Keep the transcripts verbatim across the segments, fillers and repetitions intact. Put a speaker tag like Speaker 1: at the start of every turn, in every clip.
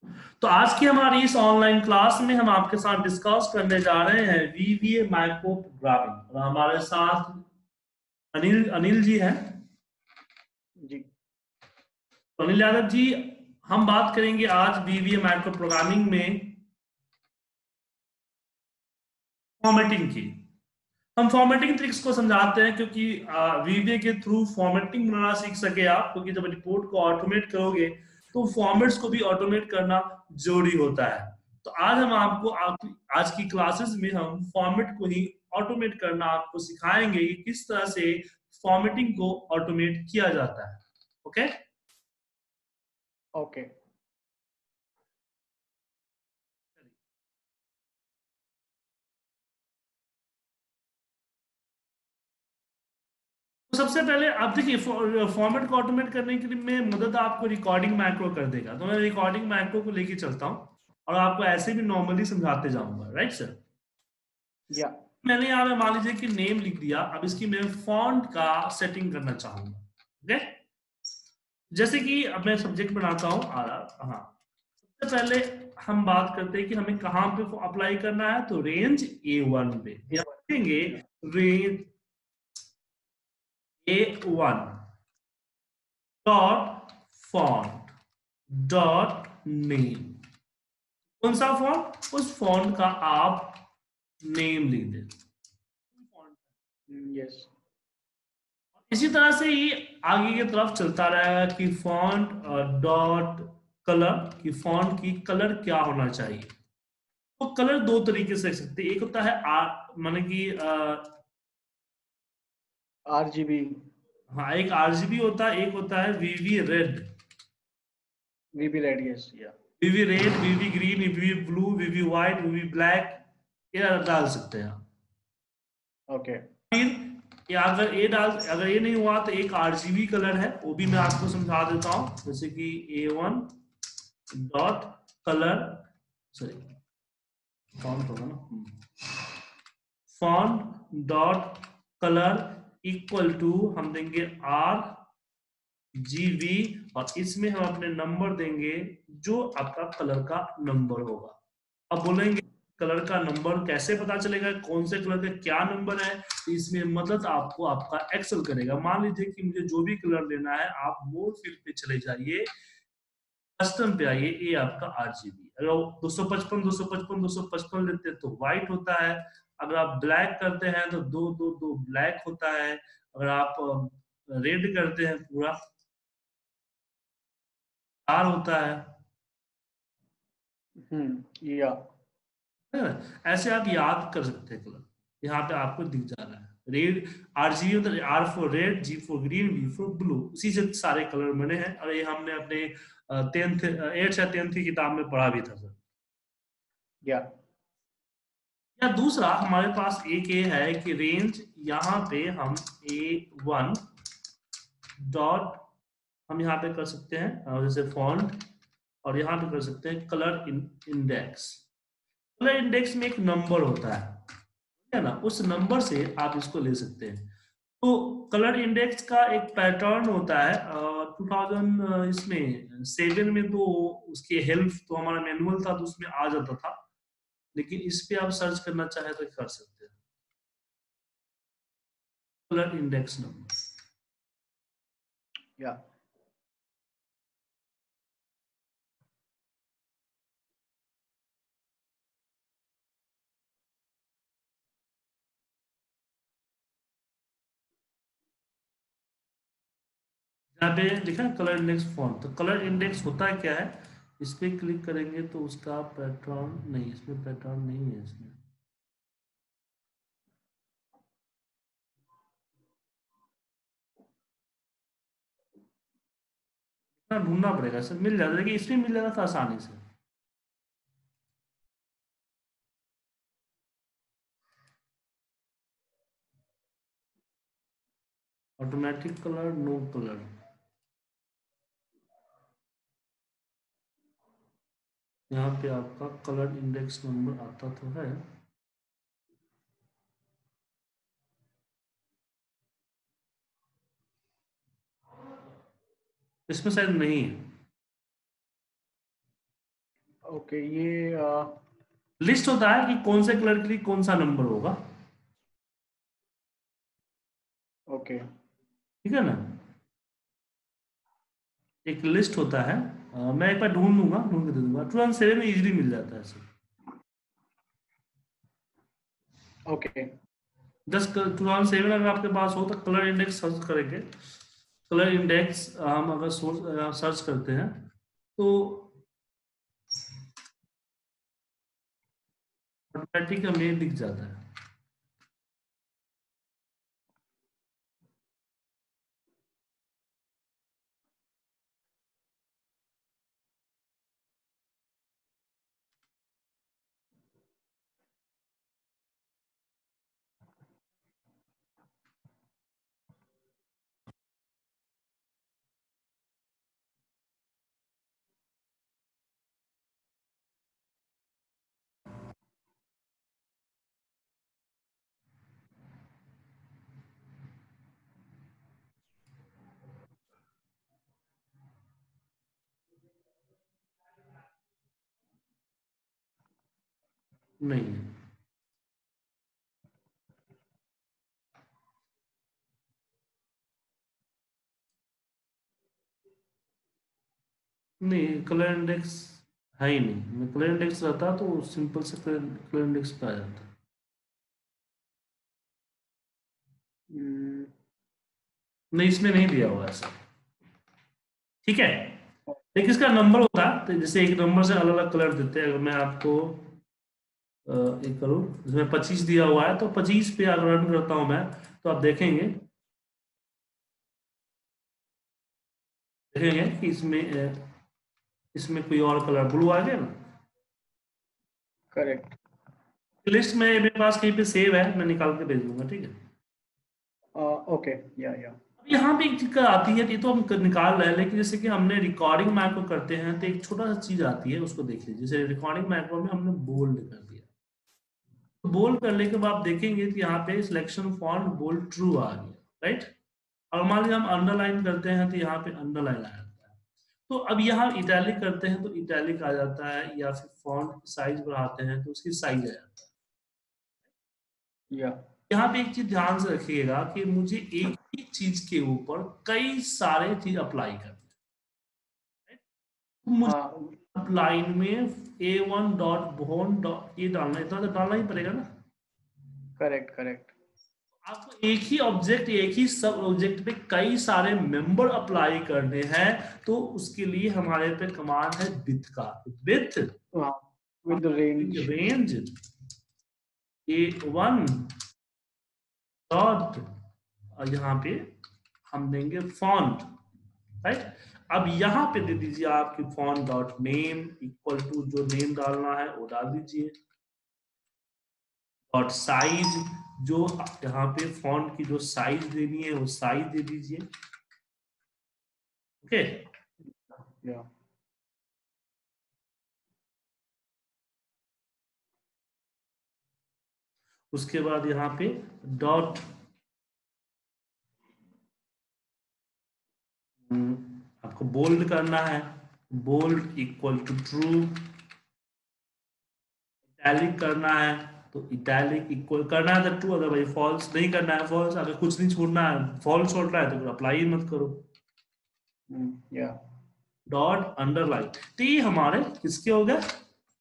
Speaker 1: तो आज की हमारी इस ऑनलाइन क्लास में हम आपके साथ डिस्कस करने जा रहे हैं वीवीए माइक्रो प्रोग्रामिंग। और हमारे साथ अनिल अनिल जी हैं।
Speaker 2: जी
Speaker 1: तो अनिल यादव जी, हम बात करेंगे आज वीवीए माइक्रो प्रोग्रामिंग में फॉर्मेटिंग की। हम फॉर्मेटिंग ट्रिक्स को समझाते हैं क्योंकि वीवीए के थ्रू फॉर्मेटिंग बनाना सीख सके आप, क्योंकि जब रिपोर्ट को ऑटोमेट करोगे तो फॉर्मेट्स को भी ऑटोमेट करना जरूरी होता है। तो आज हम आपको आप, आज की क्लासेस में हम फॉर्मेट को ही ऑटोमेट करना आपको सिखाएंगे कि किस तरह से फॉर्मेटिंग को ऑटोमेट किया जाता है। ओके
Speaker 2: ओके
Speaker 1: तो सबसे पहले आप देखिए, फॉर्मेट को ऑटोमेट करने के लिए में मदद आपको रिकॉर्डिंग मैक्रो कर देगा। तो मैं रिकॉर्डिंग मैक्रो को लेके चलता हूँ और आपको ऐसे भी नॉर्मली समझाते जाऊंगा। Right sir?
Speaker 2: या
Speaker 1: मैंने यहाँ पे मान लीजिए कि नेम लिख दिया। अब इसकी मैं फॉन्ट का सेटिंग करना चाहूंगा। ओके, जैसे कि अब मैं सब्जेक्ट बनाता हूँ आर आर। हाँ, सबसे पहले हम बात करते हैं कि हमें कहाँ पे अप्लाई करना है। तो रेंज ए वन पे या लिखेंगे range A one dot font dot name. कौन सा फॉन्ट? उस फॉन्ट का आप नेम लिख दें।
Speaker 2: यस
Speaker 1: इसी तरह से ही आगे की तरफ चलता रहेगा कि फॉन्ट डॉट कलर, की फॉन्ट की कलर क्या होना चाहिए। तो कलर दो तरीके से लिख सकते हैं। एक होता है आर, माने कि
Speaker 2: आरजीबी
Speaker 1: हाँ, एक आरजीबी होता है, एक होता है VB red.
Speaker 2: VB red yes या
Speaker 1: VB red, VB green, VB blue, VB white, VB black, ये डाल सकते हैं।
Speaker 2: ओके
Speaker 1: फिर या अगर ए डाल अगर ये नहीं हुआ तो एक आरजीबी कलर है, वो भी मैं आपको समझा देता हूँ। जैसे कि A one dot colour, sorry font होगा ना, font dot colour equal to हम देंगे आर जी बी, और इसमें हम अपने नंबर देंगे जो आपका कलर का नंबर होगा। अब बोलेंगे कलर का नंबर कैसे पता चलेगा, कौन से कलर का क्या नंबर है? तो इसमें मदद आपको आपका एक्सेल करेगा। मान लीजिए कि मुझे जो भी कलर लेना है, आप मोर फील्ड पे चले जाइए, कस्टम पे आइए, ये आपका आरजीबी। अगर दो सौ पचपन दो सौ पचपन दो सौ पचपन लेते हैं तो व्हाइट होता है। अगर आप ब्लैक करते हैं तो दो दो दो ब्लैक होता है। अगर आप रेड करते हैं पूरा लाल होता है।
Speaker 2: हम्म या
Speaker 1: है ना? ऐसे आप याद कर सकते हैं कलर। यहाँ पे आपको दिख जा रहा है रेड, आर जी होता है, R for red, G for green, B for blue. उसी से सारे कलर बने हैं और ये हमने अपने टेंथ एट्थ या टेंथ की किताब में पढ़ा भी था सर।
Speaker 2: या
Speaker 1: या दूसरा हमारे पास एक ये है कि रेंज, यहाँ पे हम ए वन डॉट हम यहाँ पे कर सकते हैं जैसे फॉन्ट, और यहाँ पे कर सकते हैं कलर इंडेक्स। कलर इंडेक्स में एक नंबर होता है है ना, उस नंबर से आप इसको ले सकते हैं। तो कलर इंडेक्स का एक पैटर्न होता है टू थाउजेंड इसमें सेवन में, तो उसकी हेल्प तो हमारा मैनुअल था तो उसमें आ जाता था, लेकिन इस पे आप सर्च करना चाहे तो कर सकते हैं। Colour index number.
Speaker 2: या
Speaker 1: यहाँ पे लिखा है कलर इंडेक्स फॉन्ट। तो कलर इंडेक्स होता है क्या है, इस पे क्लिक करेंगे तो उसका पैटर्न नहीं, इसमें पैटर्न नहीं है। इसमें इतना ढूंढना पड़ेगा सर, मिल जाता है, लेकिन इसमें मिल जाता था आसानी से। ऑटोमेटिक कलर, नो कलर, यहाँ पे आपका कलर इंडेक्स नंबर आता तो है। इसमें शायद नहीं है।
Speaker 2: ओके ये आ,
Speaker 1: लिस्ट होता है कि कौन से कलर के लिए कौन सा नंबर होगा,
Speaker 2: ओके
Speaker 1: ठीक है ना। एक लिस्ट होता है, अ, मैं एक बार ढूंढ लूंगा, ढूंढ के दे दूंगा। टू थाउजेंड सेवन में इजीली मिल जाता है ऐसे।
Speaker 2: Okay
Speaker 1: just two thousand seven अगर आपके पास हो तो कलर इंडेक्स सर्च करेंगे। कलर इंडेक्स हम अगर सोर्स सर्च करते हैं तो ऑटोमेटिक हमें दिख जाता है। नहीं है, नहीं कलर इंडेक्स है ही नहीं। मैं कलर इंडेक्स रहता तो सिंपल से कलर इंडेक्स पे आ जाता।
Speaker 2: हम्म,
Speaker 1: नहीं, इसमें नहीं दिया हुआ ऐसा, ठीक है। देखिए इसका नंबर होता है, तो जैसे एक नंबर से अलग अलग कलर देते हैं। अगर मैं आपको अ, एक करूँ, जिसमें पच्चीस दिया हुआ है तो पच्चीस पे अगर रन करता हूं मैं, तो आप देखेंगे देखेंगे कि इसमें अ, इसमें कोई और कलर ब्लू आ गया ना।
Speaker 2: करेक्ट
Speaker 1: लिस्ट में मेरे पास कहीं पे सेव है, मैं निकाल के भेज दूंगा, ठीक है।
Speaker 2: ओके या या
Speaker 1: अब यहाँ पे एक दिक्कत आती है, ये तो हम कर- निकाल रहे हैं, लेकिन जैसे कि हमने रिकॉर्डिंग मैक्रो करते हैं तो एक छोटा सा चीज आती है, उसको देख लीजिए। जैसे रिकॉर्डिंग मैक्रो में हमने बोल्ड कर दिया, तो बोल्ड करने के बाद आप देखेंगे कि यहाँ पे सिलेक्शन फॉन्ट बोल्ड ट्रू आ गया, राइट। और मान लीजिए हम अंडरलाइन करते हैं तो यहाँ पे अंडरलाइन आ जाता है। तो अब यहाँ इटैलिक करते हैं तो इटैलिक आ जाता है, या फिर फॉन्ट साइज बढ़ाते हैं तो उसकी साइज आ जाता है।
Speaker 2: या
Speaker 1: यहाँ पे एक चीज ध्यान से रखिएगा कि मुझे एक ही चीज के ऊपर कई सारे चीज अप्लाई करने हैं। तो
Speaker 2: हाँ
Speaker 1: मुझे लाइन में A one dot bone dot ये डालना, इतना तो डालना ही पड़ेगा ना।
Speaker 2: करेक्ट करेक्ट
Speaker 1: आपको एक ही ऑब्जेक्ट, एक ही सब ऑब्जेक्ट पे कई सारे मेंबर अप्लाई करने हैं, तो उसके लिए हमारे पे कमांड है विथ का। विथ
Speaker 2: हाँ with range
Speaker 1: range A one dot, और यहाँ पे हम देंगे फॉन्ट, राइट। अब यहाँ पे दे दीजिए आपकी font dot name equal to जो नेम डालना है वो डाल दीजिए। डॉट साइज, जो यहाँ पे फॉन्ट की जो साइज देनी है वो साइज दे दीजिए, ओके।
Speaker 2: या
Speaker 1: उसके बाद यहाँ पे डॉट आपको बोल्ड करना है, bold equal to true. Italic करना है तो इटैलिक इक्वल करना है तो ट्रू, अदरवाइज फॉल्स। नहीं करना है फॉल्स। अगर कुछ नहीं छोड़ना है, फॉल्स छोड़ रहा है तो फिर अप्लाई मत करो।
Speaker 2: या
Speaker 1: डॉट अंडरलाइन, तो ये हमारे किसके हो गए,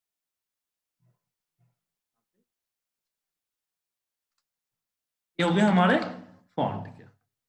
Speaker 1: ये हो गए हमारे फॉन्ट के,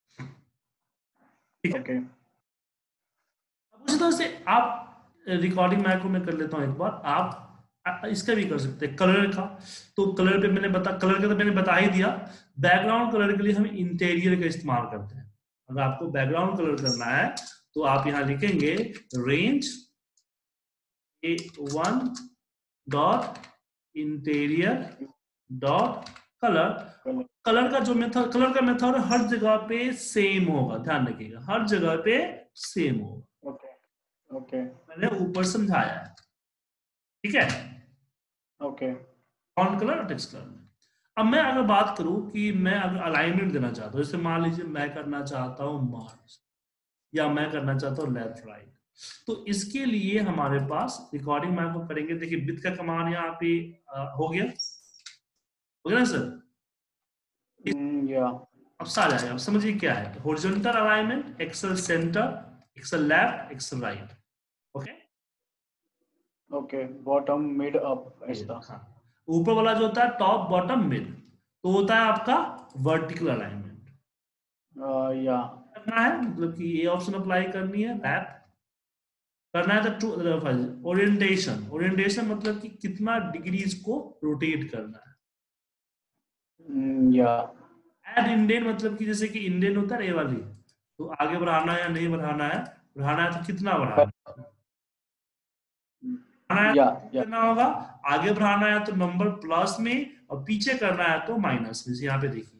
Speaker 1: ठीक है।
Speaker 2: ओके
Speaker 1: अब उसी तरह से आप रिकॉर्डिंग मैक्रो में कर लेता हूं एक बार। आप आ- इसका भी कर सकते हैं, कलर का। तो कलर पे मैंने बता कलर का तो मैंने बता ही दिया। बैकग्राउंड कलर के लिए हम इंटीरियर का इस्तेमाल करते हैं। अगर आपको बैकग्राउंड कलर करना है तो आप यहाँ लिखेंगे range A one dot interior dot colour.
Speaker 2: Colour
Speaker 1: colour का जो मेथड कलर का मेथड हर जगह पे सेम होगा, ध्यान रखिएगा, हर जगह पे सेम होगा।
Speaker 2: ओके ओके
Speaker 1: मैंने ऊपर समझाया है, ठीक है।
Speaker 2: ओके
Speaker 1: फॉन्ट कलर और टेक्स्ट कलर में। अब मैं अगर बात करूं कि मैं अगर अलाइनमेंट देना चाहता हूं, जैसे मान लीजिए मैं करना चाहता हूं मार्च, या मैं करना चाहता हूं लेफ्ट राइट, तो इसके लिए हमारे पास रिकॉर्डिंग में आपको करेंगे। देखिए विथ का कमांड यहाँ पे आ, हो गया हो गया ना सर।
Speaker 2: Mm, yeah.
Speaker 1: अब सारा आएगा। अब समझिए क्या है horizontal alignment, excel centre, excel left, excel right. Okay
Speaker 2: Okay. Bottom, mid, up. ऐसा.
Speaker 1: हाँ, ऊपर वाला जो होता है टॉप बॉटम मिड, तो होता है आपका वर्टिकल अलाइनमेंट।
Speaker 2: Uh, yeah.
Speaker 1: करना है मतलब कि ये ऑप्शन अप्लाई करनी है। लैप करना है तो ओरिएंटेशन, ओरिएंटेशन मतलब कि कितना डिग्री इसको रोटेट करना है।
Speaker 2: Mm, yeah.
Speaker 1: एड इंडेन मतलब कि जैसे कि इंडेन होता है ये वाली, तो आगे बढ़ाना है या नहीं बढ़ाना है, बढ़ाना है तो कितना बढ़ाना है, बढ़ाना है
Speaker 2: Yeah.
Speaker 1: तो
Speaker 2: Yeah.
Speaker 1: कितना होगा, आगे बढ़ाना है तो नंबर प्लस में और पीछे करना है तो माइनस में। यहाँ पे देखिए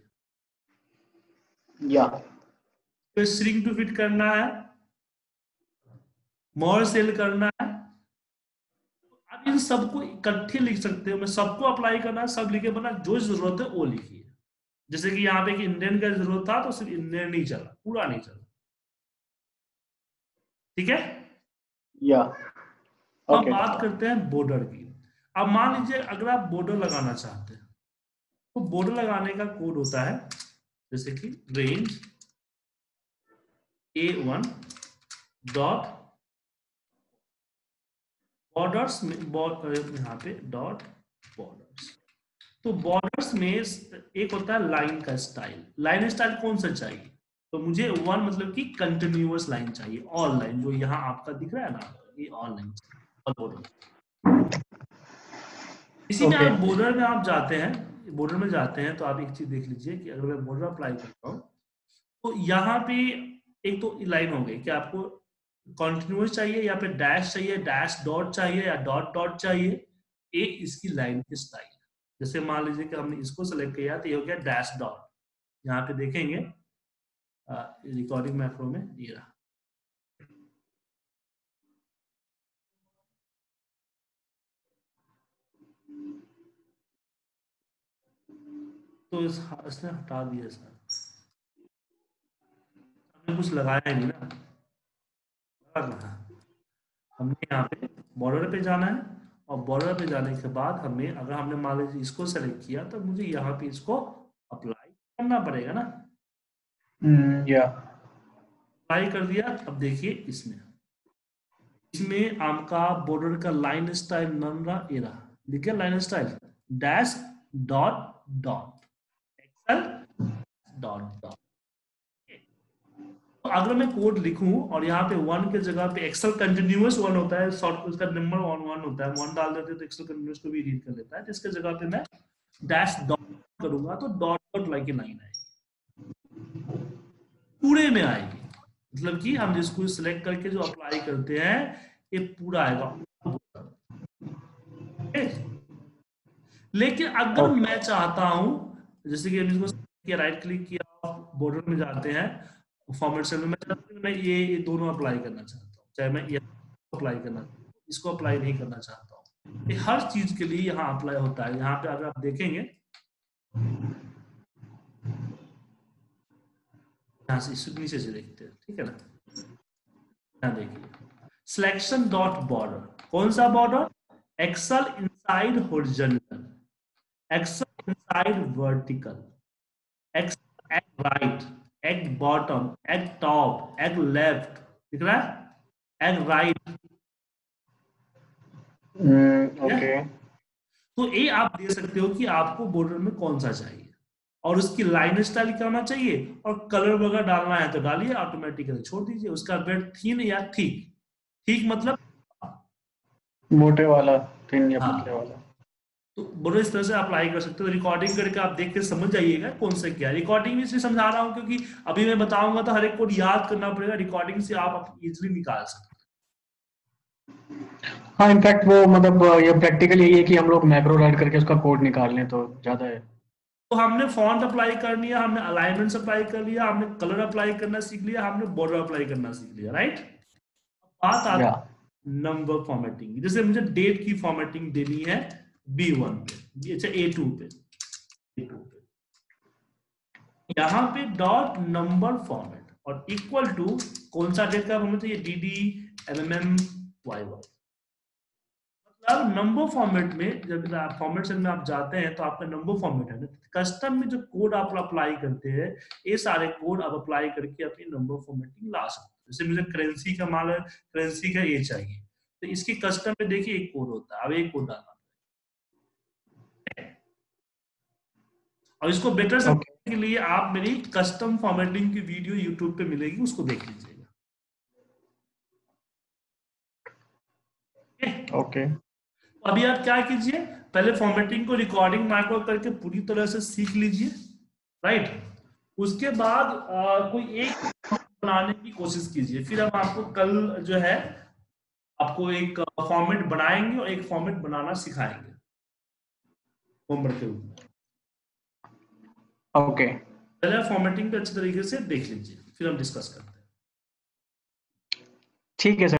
Speaker 2: Yeah.
Speaker 1: तो श्रिंक टू फिट करना है, मोर सेल करना है। आप इन सबको इकट्ठे लिख सकते हो, मैं सबको अप्लाई करना है, सब लिखे बना, जो जरूरत है वो लिखिए। जैसे कि यहाँ पे कि इंडियन का जरूरत था तो सिर्फ इंडियन नहीं चला, पूरा नहीं चला। ठीक है,
Speaker 2: Yeah.
Speaker 1: अब
Speaker 2: Okay.
Speaker 1: बात करते हैं बॉर्डर की। अब मान लीजिए अगर आप बॉर्डर लगाना चाहते हैं तो बॉर्डर लगाने का कोड होता है जैसे कि range A one dot borders में, यहाँ पे डॉट बॉर्डर्स। तो बॉर्डर्स में एक होता है लाइन का स्टाइल। लाइन स्टाइल कौन सा चाहिए, तो मुझे वन मतलब कि कंटिन्यूअस लाइन चाहिए, ऑल लाइन जो यहाँ आपका दिख रहा है ना, ये ऑल लाइन बॉर्डर। इसी में
Speaker 2: Okay.
Speaker 1: आप बॉर्डर में आप जाते हैं, बॉर्डर में जाते हैं तो आप एक चीज देख लीजिए कि अगर मैं बॉर्डर अप्लाई करता हूँ तो यहाँ पे एक तो लाइन हो गई कि आपको कॉन्टिन्यूस चाहिए या फिर डैश चाहिए, डैश डॉट चाहिए या डॉट डॉट चाहिए, एक इसकी लाइन की स्टाइल। जैसे मान लीजिए कि हमने इसको सेलेक्ट किया तो ये हो गया डैश डॉट। यहाँ पे देखेंगे रिकॉर्डिंग मैक्रो में ये रहा। तो इस, इसने हटा दिया सर, हमने कुछ लगाया ही नहीं ना, हमने यहाँ पे बॉर्डर पे जाना है और बॉर्डर पे जाने के बाद हमें, अगर हमने मान लीजिए इसको सेलेक्ट किया तो मुझे यहाँ पे इसको अप्लाई करना पड़ेगा ना।
Speaker 2: Mm, yeah.
Speaker 1: अप्लाई कर दिया। अब देखिए इसमें इसमें आपका बॉर्डर का लाइन स्टाइल नन रहा, ये रहा, देखिए line style dash dot dot excel dot dot. तो अगर मैं कोड लिखूं और यहाँ पे वन के जगह पे एक्सेल कंटिन्यूअस वन होता है, शॉर्ट उसका नंबर वन वन होता है, वन डाल देते तो एक्सेल कंटिन्यूअस को भी रीड कर लेता है, जिसके जगह पे मैं डैश डॉट करूंगा तो डॉट डॉट लाइक लाइन आएगी, पूरे में आएगी। मतलब कि हम जिसको सिलेक्ट करके जो अप्लाई करते हैं ये पूरा आएगा। लेकिन अगर
Speaker 2: Okay.
Speaker 1: मैं चाहता हूं, जैसे कि इसको राइट क्लिक किया, बॉर्डर में जाते हैं, फॉर्मेट सेल में मैं चाहता हूं मैं ये, ये दोनों अप्लाई करना चाहता हूँ, चाहे मैं ये अप्लाई करना, इसको अप्लाई नहीं करना चाहता हूँ, ये हर चीज के लिए यहाँ अप्लाई होता है। यहाँ पे अगर आप देखेंगे यहाँ से नीचे से देखते हैं, ठीक है ना, यहाँ देखिए सिलेक्शन डॉट बॉर्डर, कौन सा border, excel inside horizontal, excel inside vertical, excel at right, at bottom, at top, at left, दिख रहा है, एट राइट।
Speaker 2: Mm, okay.
Speaker 1: तो ये आप दे सकते हो कि आपको बॉर्डर में कौन सा चाहिए और उसकी लाइन स्टाइल क्या होना चाहिए, और कलर वगैरह डालना है तो डालिए, ऑटोमेटिकली छोड़ दीजिए। उसका वेट थिन या ठीक, ठीक मतलब
Speaker 2: मोटे वाला, थिन या पतले
Speaker 1: हाँ,
Speaker 2: वाला.
Speaker 1: तो बड़े इस तरह से अप्लाई कर सकते हो। रिकॉर्डिंग करके आप देख के समझ जाइएगा कौन सा क्या। रिकॉर्डिंग में इसलिए समझा रहा हूँ क्योंकि अभी मैं बताऊंगा तो हर एक कोड याद करना पड़ेगा, रिकॉर्डिंग से आप इजिली निकाल सकते हैं।
Speaker 2: हाँ, इनफैक्ट वो मतलब ये प्रैक्टिकल यही है कि हम लोग मैक्रो राइट करके उसका कोड निकाल लें तो ज्यादा है.
Speaker 1: तो हमने फॉन्ट अप्लाई कर लिया, हमने अलाइनमेंट अप्लाई कर लिया, हमने कलर अप्लाई करना सीख लिया, हमने बॉर्डर अप्लाई करना सीख लिया, राइट। बात आती
Speaker 2: या
Speaker 1: है नंबर फॉर्मेटिंग की। जैसे मुझे डेट की फॉर्मेटिंग देनी है बी वन पे, अच्छा ए टू पे, ए टू पे यहाँ पे डॉट नंबर फॉर्मेट और इक्वल टू कौन सा डेट का फॉर्मेट है, ये D D M M Y Y. मतलब नंबर फॉर्मेट में जब फॉर्मेट सेल में आप जाते हैं तो आपका नंबर फॉर्मेट है ना, कस्टम में जो कोड आप अप्लाई करते हैं ये सारे कोड आप अप्लाई करके अपनी नंबर फॉर्मेटिंग ला सकते हैं। जैसे मुझे करेंसी का माल है, करेंसी का ये चाहिए, तो इसकी कस्टम में देखिए एक कोड होता है, अब एक कोड डालना और इसको बेटर समझने के लिए आप मेरी कस्टम फॉर्मेटिंग की वीडियो यूट्यूब पे मिलेगी, उसको देख लीजिएगा।
Speaker 2: ओके।
Speaker 1: अभी आप क्या कीजिए, पहले फॉर्मेटिंग को रिकॉर्डिंग माइक्रो करके पूरी तरह से सीख लीजिए, राइट। उसके बाद आ, कोई एक बनाने की कोशिश कीजिए, फिर हम आपको कल जो है आपको एक फॉर्मेट बनाएंगे और एक फॉर्मेट बनाना सिखाएंगे होमवर्क के रूप में।
Speaker 2: ओके,
Speaker 1: पहले फॉर्मेटिंग पे अच्छे तरीके से देख लीजिए, फिर हम डिस्कस करते हैं।
Speaker 2: ठीक है सर।